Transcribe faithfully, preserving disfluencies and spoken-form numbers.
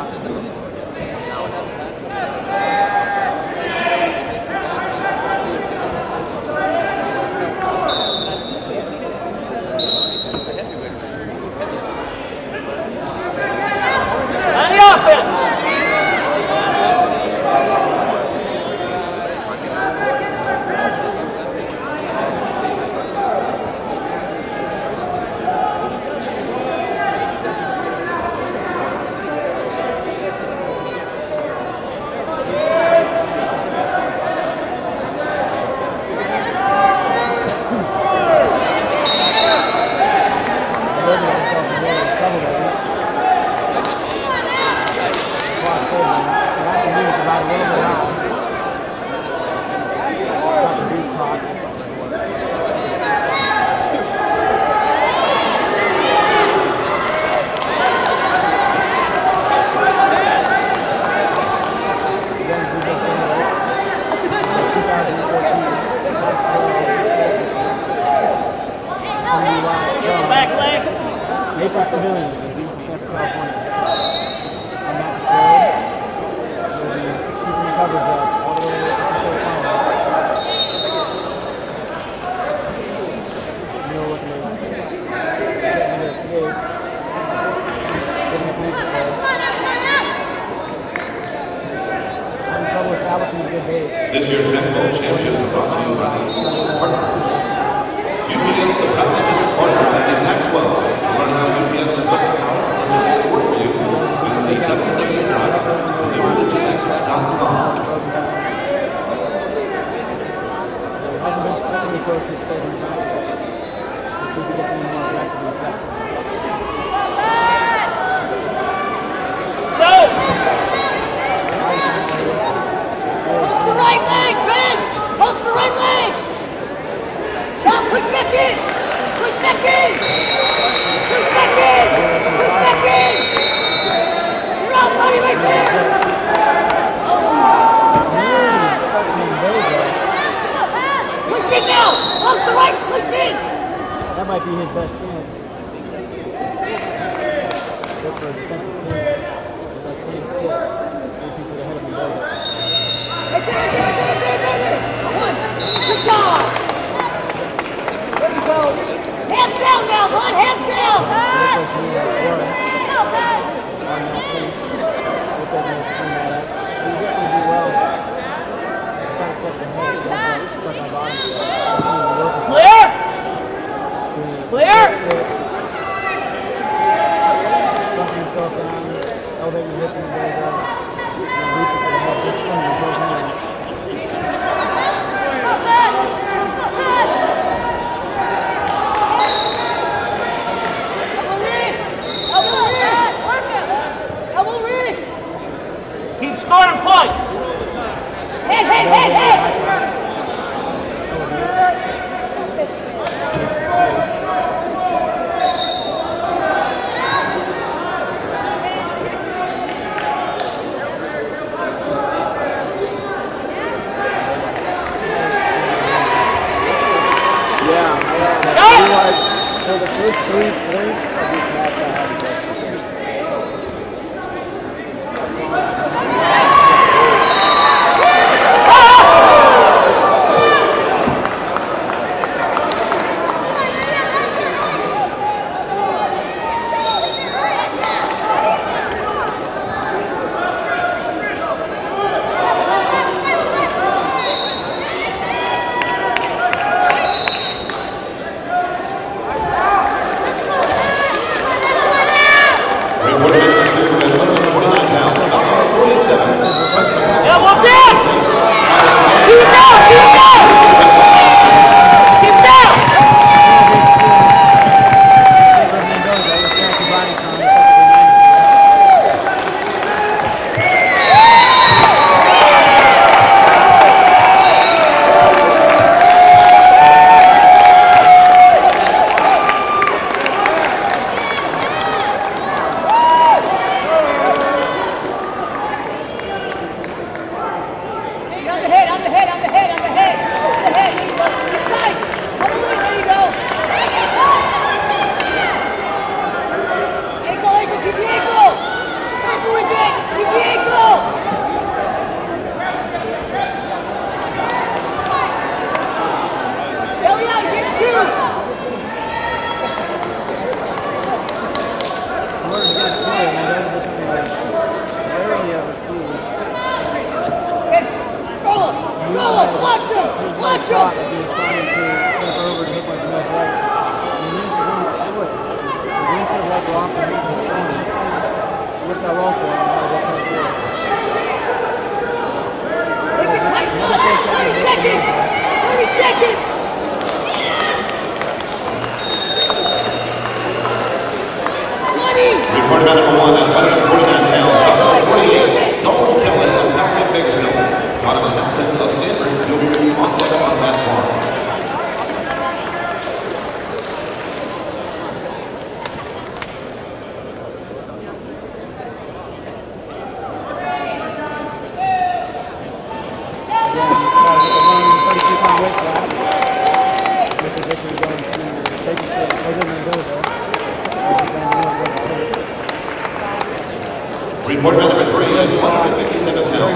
This year's Pac twelve championships are brought to you by the following partners. U P S, the power logistics partner of the Pac twelve. To learn how U P S can put the power and logistics to work for you, visit the w w w dot the new logistics dot com. Right leg, Ben! Post the right leg! Now push back in! Push back in! Push back in! Push back in! You're out, buddy, right there! Push in now! Post the right, push in! That might be his best chance. Look for a defensive clearance. That same six. Those people ahead of Mendoza. Right there, right there, right there, right there. One. Good job. There you go. Hands down now, bud. Hands down. Clear. Clear. Stuffing himself down, elevating the hips and the legs up. And reaching for the head, just swinging and goes in. Keep scoring points. Head, head, head, head. Yeah, I realized for the first three points of this match I had to go. Oh! pressure on him. That was a tough deal. Make it tight, Mendoza. thirty seconds. thirty seconds. twenty. Report about number one at one forty-nine pounds, about number forty-eight, Dalton Kelly of Pasco Bakersfield. Donovan Hamilton of Stanford, you'll be ready on deck on that bar. thirty-two pound weight class. This position is going to Bakersfield, Jose Mendoza. Report about number three at one fifty-seven pounds.